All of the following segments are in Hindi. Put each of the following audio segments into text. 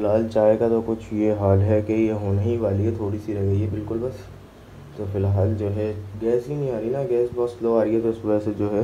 फ़िलहाल चाय का तो कुछ ये हाल है कि ये होने ही वाली है, थोड़ी सी रह गई है बिल्कुल बस। तो फ़िलहाल जो है गैस ही नहीं आ रही ना, गैस बहुत स्लो आ रही है, तो इस वजह से जो है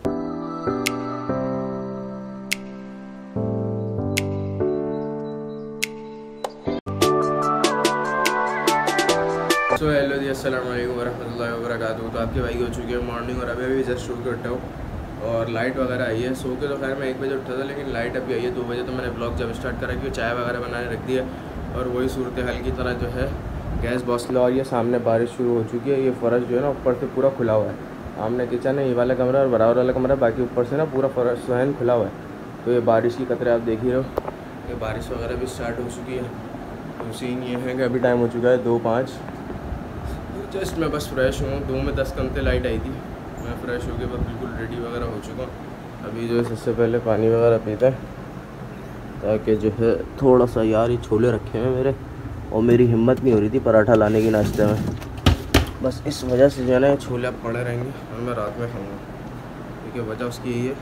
सो हेलो जी, अस्सलाम वालेकुम वरहमतुल्लाहि वबरकातुहू। तो आपके भाई हो चुके हैं मॉर्निंग और अभी जस्ट सो के उठा हूँ और लाइट वगैरह आई है। सो के तो खैर मैं 1 बजे उठा था, लेकिन लाइट अभी आई है 2 बजे। तो मैंने ब्लॉग जब स्टार्ट करा कि चाय वगैरह बनाने रख दी है और वही सूरत हाल की तरह जो है गैस बहुत स्लो आ रही है। सामने बारिश शुरू हो चुकी है, ये फर्श जो है ना ऊपर से पूरा खुला हुआ है। सामने किचन है, ये वाला कमरा और बराबर वाला कमरा, बाकी ऊपर से ना पूरा फर्श सहन खुला हुआ है। तो ये बारिश की कतरे आप देख ही रहे हो, ये बारिश वगैरह भी स्टार्ट हो चुकी है। तो सीन ये है कि अभी टाइम हो चुका है 2:05। जस्ट मैं बस फ्रेश हूँ, 2 में 10 कम थे लाइट आई थी। मैं फ्रेश हो के बस बिल्कुल रेडी वगैरह हो चुका हूँ। अभी जो है सबसे पहले पानी वगैरह पीता है, ताकि जो है थोड़ा सा यार ये छोले रखे हैं मेरे और मेरी हिम्मत नहीं हो रही थी पराठा लाने की नाश्ते में, बस इस वजह से जो है ना ये छोले अब पड़े रहेंगे और मैं रात में खाऊँगा। ठीक है, वजह उसकी यही है।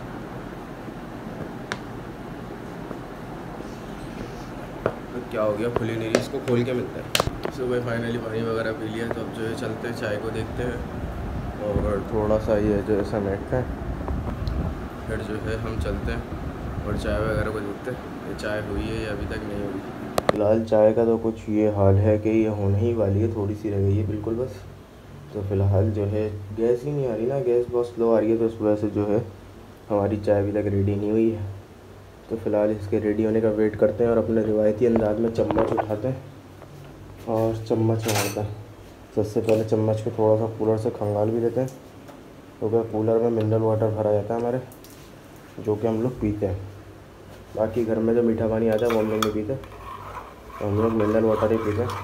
तो क्या हो गया, खुली नहीं रही, इसको खोल के मिलता है। सो भाई फाइनली पानी वगैरह पी लिया, तो अब जो है चलते हैं चाय को देखते हैं और थोड़ा सा ये जो है समेटते हैं, फिर जो है हम चलते हैं और चाय वगैरह को देखते हैं ये चाय हुई है या अभी तक नहीं हुई। फ़िलहाल चाय का तो कुछ ये हाल है कि ये होने ही वाली है, थोड़ी सी रह गई है बिल्कुल बस। तो फ़िलहाल जो है गैस ही नहीं आ रही ना, गैस बहुत स्लो आ रही है, तो इस वजह से जो है हमारी चाय अभी तक रेडी नहीं हुई है। तो फ़िलहाल इसके रेडी होने का वेट करते हैं और अपने रिवायती अंदाज में चम्मच उठाते हैं और चम्मच मारते हैं। सबसे पहले चम्मच को थोड़ा सा कूलर से खंगाल भी देते हैं, क्योंकि कूलर में मिनरल वाटर भरा जाता है हमारे, जो कि हम लोग पीते हैं। बाकी घर में जो मीठा पानी आता है वो हम लोग नहीं पीते, तो हम लोग मिनरल वाटर ही पीते हैं।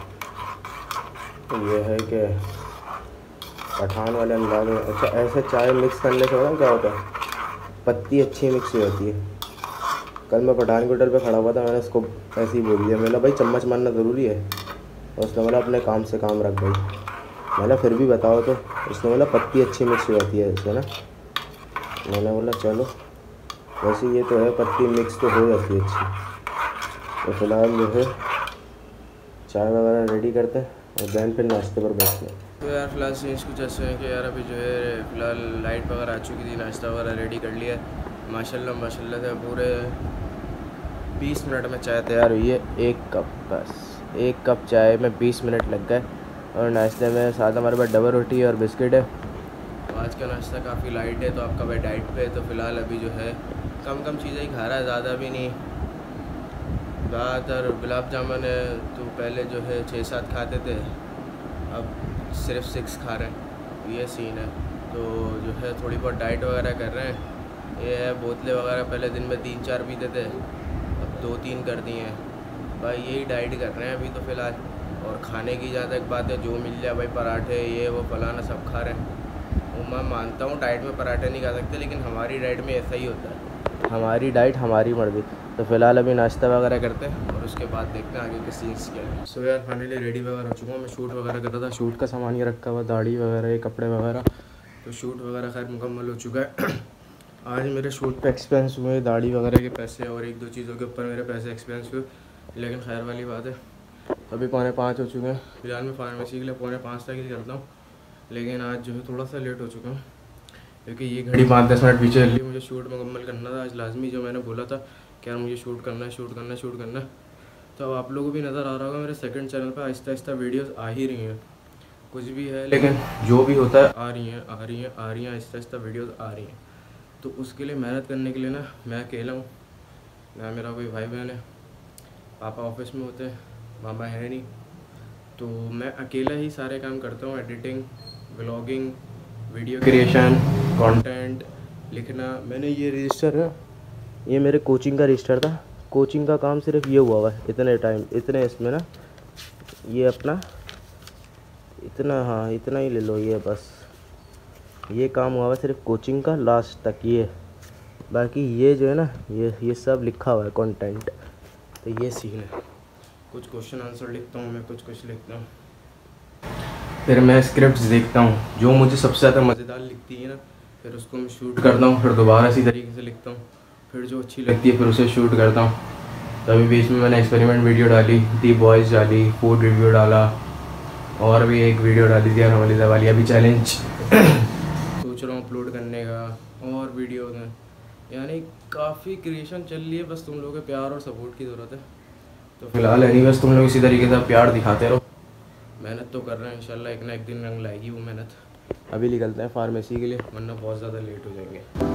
तो ये है कि पठान वाले अंदाज में। अच्छा, ऐसे चाय मिक्स करने से होता क्या होता है, पत्ती अच्छी मिक्स हो जाती है। कल मैं पठान के होटल पे खड़ा हुआ था, मैंने उसको ऐसे ही बोल दिया, मैंने भाई चम्मच मारना ज़रूरी है, और उसने बोला अपने काम से काम रख भाई। मैंने फिर भी बताओ, तो उसने बोला पत्ती अच्छी मिक्स हो जाती है इससे ना। मैंने बोला चलो, वैसे ये तो है पत्ती मिक्स तो हो जाती है अच्छी। तो फिलहाल जो है चाय वगैरह रेडी करते हैं और देन फिर नाश्ते पर बैठते हैं। तो यार फिलहाल सीन्स कुछ ऐसे हैं कि यार अभी जो है फिलहाल लाइट वगैरह आ चुकी थी, नाश्ता वगैरह रेडी कर लिया है। माशाल्लाह से पूरे 20 मिनट में चाय तैयार हुई है। 1 कप, बस 1 कप चाय में 20 मिनट लग गए। और नाश्ते में साथ हमारे पास डबल रोटी और बिस्किट है। तो आज का नाश्ता काफ़ी लाइट है, तो आपका भाई डाइट पे है, तो फ़िलहाल अभी जो है कम चीज़ें ही खा रहा है, ज़्यादा भी नहीं। ज़्यादातर गुलाब जामुन है, तो पहले जो है 6-7 खाते थे, अब सिर्फ 6 खा रहे हैं, ये सीन है। तो जो है थोड़ी बहुत डाइट वगैरह कर रहे हैं। ये है बोतलें वगैरह पहले दिन में 3-4 पीते थे, अब 2-3 कर दिए हैं भाई, यही डाइट कर रहे हैं अभी तो फ़िलहाल। और खाने की जहाँ तक बात है, जो मिल जाए भाई, पराठे ये वो फलाना सब खा रहे हैं। वो मैं मानता हूँ डाइट में पराठे नहीं खा सकते, लेकिन हमारी डाइट में ऐसा ही होता है, हमारी डाइट हमारी मर्ज़ी। तो फ़िलहाल अभी नाश्ता वगैरह करते हैं और उसके बाद देखते हैं आगे के सीन्स क्या है। सो यार फाइनली रेडी वगैरह हो चुका हूँ, मैं शूट वगैरह कर रहा था। शूट का सामान ये रखा हुआ, दाढ़ी वगैरह, ये कपड़े वगैरह, तो शूट वगैरह खैर मुकम्मल हो चुका है। आज मेरे शूट पे एक्सपेंस हुए दाढ़ी वगैरह के पैसे और 1-2 चीज़ों के ऊपर मेरे पैसे एक्सपेंस हुए, लेकिन खैर वाली बात है। अभी 4:45 हो चुके हैं। फिलहाल मैं फार्मेसी के लिए 4:45 तक ही करता हूँ, लेकिन आज जो है थोड़ा सा लेट हो चुका हूँ, क्योंकि ये घड़ी 5-10 मिनट पीछे चल रही है। मुझे शूट मुकम्मल करना था आज लाजमी, जो मैंने बोला था कि यार मुझे शूट करना है। तो अब आप लोगों को भी नज़र आ रहा होगा मेरे सेकंड चैनल पर आहिस्ता वीडियोस आ ही रही हैं, कुछ भी है लेकिन जो भी होता है आ रही हैं आहिस्ता वीडियोस आ रही हैं। तो उसके लिए मेहनत करने के लिए ना मैं अकेला हूँ, ना मेरा कोई भाई बहन है, पापा ऑफिस में होते हैं, मामा है नहीं, तो मैं अकेला ही सारे काम करता हूँ। Editing, vlogging, video creation, content लिखना। मैंने ये रजिस्टर है, ये मेरे कोचिंग का रजिस्टर था। कोचिंग का काम सिर्फ ये हुआ है इतने इसमें ना, ये अपना इतना, हाँ इतना ही ले लो, ये बस ये काम हुआ है सिर्फ कोचिंग का लास्ट तक। ये बाकी ये जो है ना, ये सब लिखा हुआ है कंटेंट। तो ये सीन है, कुछ क्वेश्चन आंसर लिखता हूँ मैं, कुछ लिखता हूँ, फिर मैं स्क्रिप्ट्स देखता हूँ, जो मुझे सबसे ज़्यादा मज़ेदार लिखती है ना, फिर उसको मैं शूट करता हूँ, फिर दोबारा इसी तरीके से लिखता हूँ, फिर जो अच्छी लगती है फिर उसे शूट करता हूँ। तो अभी बीच में मैंने एक्सपेरिमेंट वीडियो डाली, दी बॉयज़ डाली, फूड रिव्यू डाला, और भी एक वीडियो डाली थी अनोलिदा वाली। अभी चैलेंज सोच रहा हूँ अपलोड करने का और वीडियो में, यानी काफ़ी क्रिएशन चल रही है, बस तुम लोगों के प्यार और सपोर्ट की ज़रूरत है। तो फिलहाल है नहीं, बस तुम लोग इसी तरीके से प्यार दिखाते रहो। मेहनत तो कर रहे हैं, इंशाल्लाह एक ना एक दिन रंग लाएगी वो मेहनत। अभी निकलते हैं फार्मेसी के लिए, वरना बहुत ज़्यादा लेट हो जाएंगे।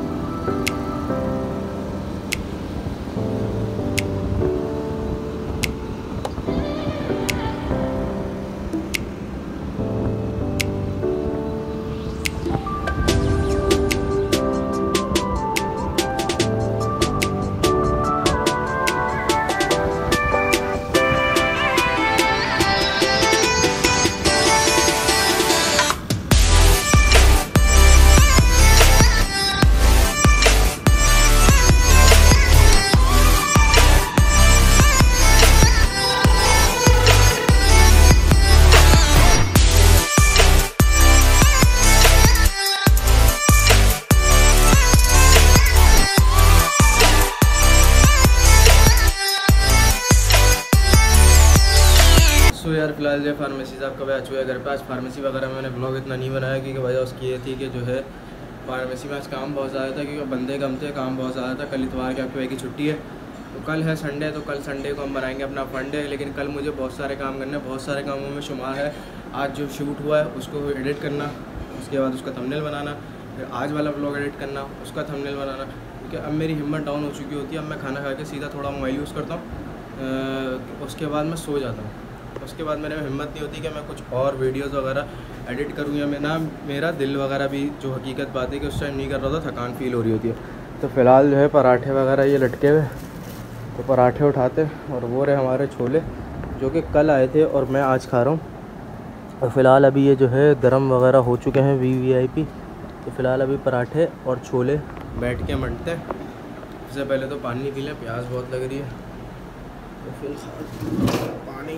तो यार फिलहाल जो फार्मेसी साहब कब आ चुके हैं घर पे। आज फार्मेसी वगैरह में मैंने ब्लॉग इतना नहीं बनाया क्योंकि वजह उसकी ये थी कि जो है फार्मेसी में आज काम बहुत ज़्यादा था, क्योंकि बंदे कम थे, काम बहुत ज़्यादा था। कल इतवार के आपके की छुट्टी है, तो कल है संडे, तो कल संडे को हम बनाएंगे अपना फंडे। लेकिन कल मुझे बहुत सारे काम करने हैं, बहुत सारे कामों में शुमार है आज जो शूट हुआ है उसको एडिट करना, उसके बाद उसका थंबनेल बनाना, फिर आज वाला ब्लॉग एडिट करना, उसका थंबनेल बनाना। क्योंकि अब मेरी हिम्मत डाउन हो चुकी होती है, अब मैं खाना खा के सीधा थोड़ा मोबाइल यूज़ करता हूँ, उसके बाद मैं सो जाता हूँ। उसके बाद मेरे में हिम्मत नहीं होती कि मैं कुछ और वीडियोज़ वगैरह एडिट करूँ, या मेरा दिल वगैरह भी, जो हकीकत बात है कि उस टाइम नहीं कर रहा था, थकान फील हो रही होती है। तो फ़िलहाल जो है पराठे वगैरह ये लटके हुए, तो पराठे उठाते, और वो रहे हमारे छोले जो कि कल आए थे और मैं आज खा रहा हूँ। और फ़िलहाल अभी ये जो है गरम वगैरह हो चुके हैं VVIP। तो फ़िलहाल अभी पराठे और छोले बैठ के मंडते हैं। इससे पहले तो पानी पी लें, प्यास बहुत लग रही है। तो फिलहाल पानी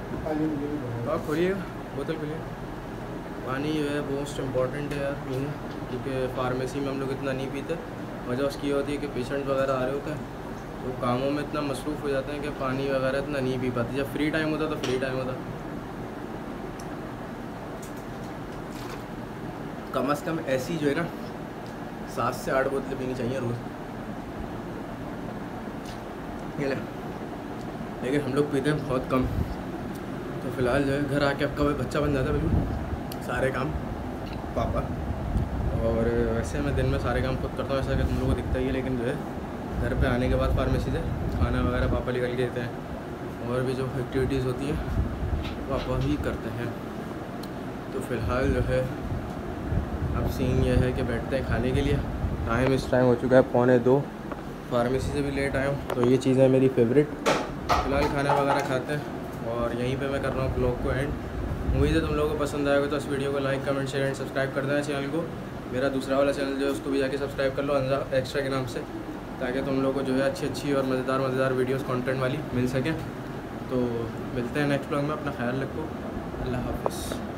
खोलिए, बोतल खोलिए। पानी जो है मोस्ट इम्पॉर्टेंट है यार पीना, क्योंकि फार्मेसी में हम लोग इतना नहीं पीते। वजह उसकी होती है कि पेशेंट वगैरह आ रहे होते हैं, तो कामों में इतना मसरूफ़ हो जाते हैं कि पानी वगैरह इतना नहीं पी पाते। जब फ्री टाइम होता तो फ्री टाइम होता, कम से कम ऐसी जो है ना 7 से 8 बोतलें पीनी चाहिए रोज़। लेकिन हम लोग पीते हैं बहुत कम। तो फ़िलहाल जो है घर आके आपका बच्चा बन जाता है बिल्कुल, सारे काम पापा। और वैसे मैं दिन में सारे काम खुद करता हूँ, ऐसा कि तुम लोगों को दिखता ही है। लेकिन जो है घर पे आने के बाद फार्मेसी से खाना वगैरह पापा निकल के देते हैं, और भी जो एक्टिविटीज़ होती हैं पापा ही करते हैं। तो फ़िलहाल जो है अब सीन ये है कि बैठते हैं खाने के लिए। टाइम इस टाइम हो चुका है 1:45, फार्मेसी से भी लेट आया हूँ। तो ये चीज़ है मेरी फेवरेट। फ़िलहाल खाना वगैरह खाते हैं, और यहीं पे मैं कर रहा हूँ ब्लॉग को एंड। उम्मीद है तुम लोगों को पसंद आएगा, तो इस वीडियो को like, comment, share and subscribe कर देना चैनल को। मेरा दूसरा वाला चैनल जो है उसको भी जाके सब्सक्राइब कर लो, अंजा एक्स्ट्रा के नाम से, ताकि तुम लोगों को जो है अच्छी और मज़ेदार वीडियोस कंटेंट वाली मिल सकें। तो मिलते हैं नेक्स्ट ब्लॉग में, अपना ख्याल रखो, अल्लाह हाफ़िज़।